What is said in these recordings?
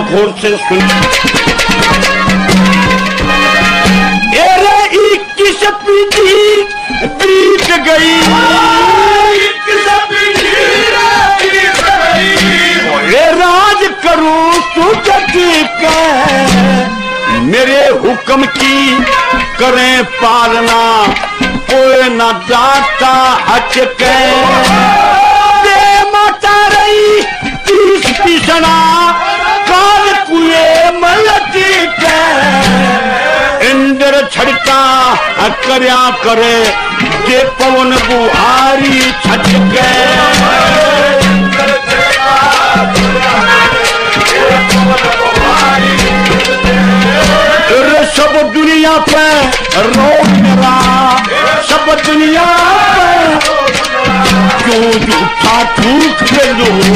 घोर से सुन। अरे 21 पीढ़ी बीत गई, राज करूं तुझे ठीक है, मेरे हुक्म की करें पालना, कोई न डांटा हट के। दे माता रही 30 पिसना, काल कुए मलती के। इंद्र छड़का करया करे, दे पवन बुहारी छट के। सब दुनिया पे रोक मेरा, सब दुनिया पे क्यों झूठा ठूक के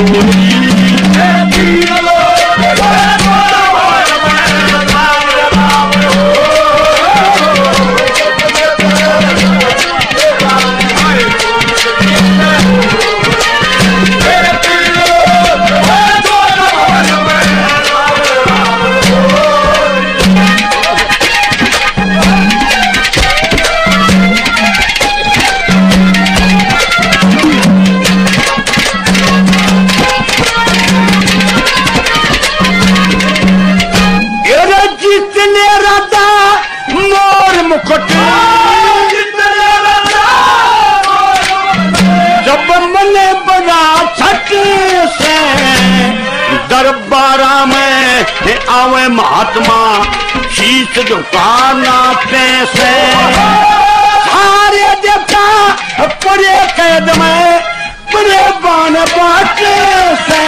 जब मने बना छठ से दरबारा में आवे महात्मा, शीश झुकाना पैसे। सारे देवता परे कैद में, परे बाण बाटे से।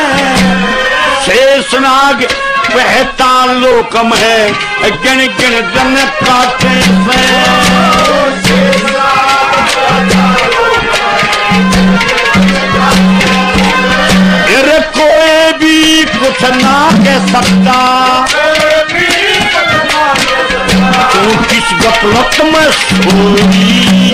शेषनाग बहता लोक में, गिन गिन जन काटे से। अरे कोई भी कुछ ना कह सकता, तू किस गफलत में सोई।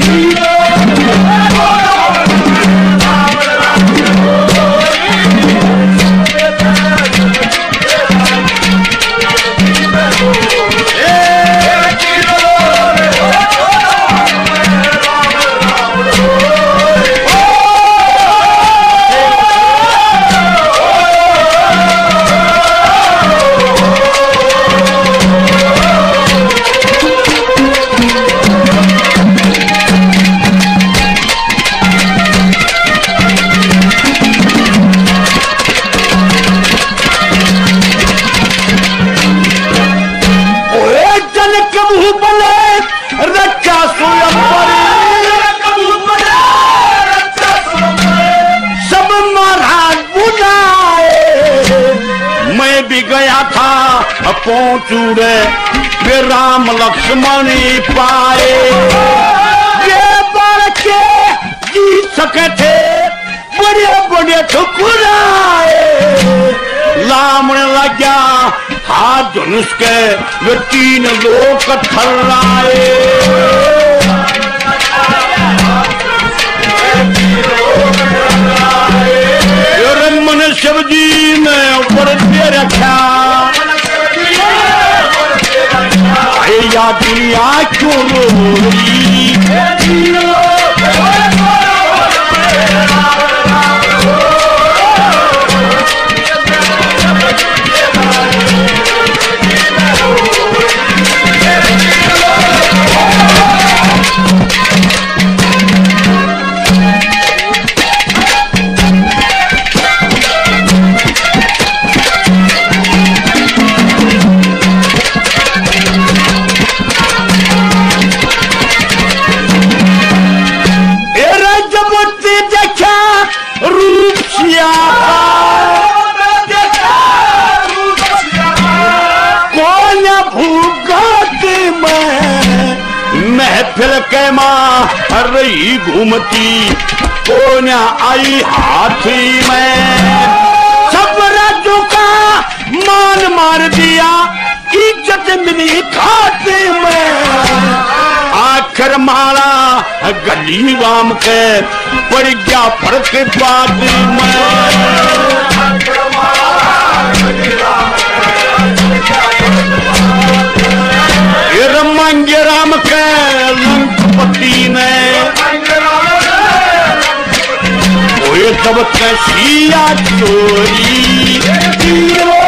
गया था पहुंचूड़े, वे राम लक्ष्मणी पाए। ये बार के जीत सके थे, बड़े बड़े ठुकराए। लामण लग गया हाथ धनुष के, वे 3 लोग थर्राए। मन शिव जी ने ऊपर दे रखा, या दुनिया क्यों रोई। महफिल के माँ रही घूमती, कोन्या आई हाथी में। सब राज्यों का मान मार दिया, इज्जत मिली खाते में। आखिर मारा गली राम के, पड़ गया फर्क बाद में। रमांगे राम के लंकपति ने तब कसिया चोरी